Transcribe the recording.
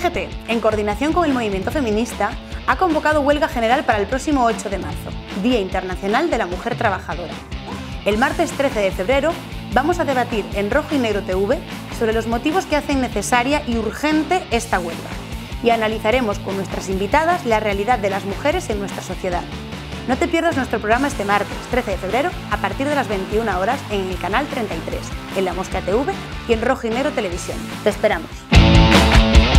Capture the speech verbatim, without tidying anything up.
C G T, en coordinación con el movimiento feminista, ha convocado huelga general para el próximo ocho de marzo, Día Internacional de la Mujer Trabajadora. El martes trece de febrero vamos a debatir en Rojo y Negro T V sobre los motivos que hacen necesaria y urgente esta huelga y analizaremos con nuestras invitadas la realidad de las mujeres en nuestra sociedad. No te pierdas nuestro programa este martes trece de febrero a partir de las veintiuna horas en el canal treinta y tres, en La Mosca T V y en Rojo y Negro Televisión. ¡Te esperamos!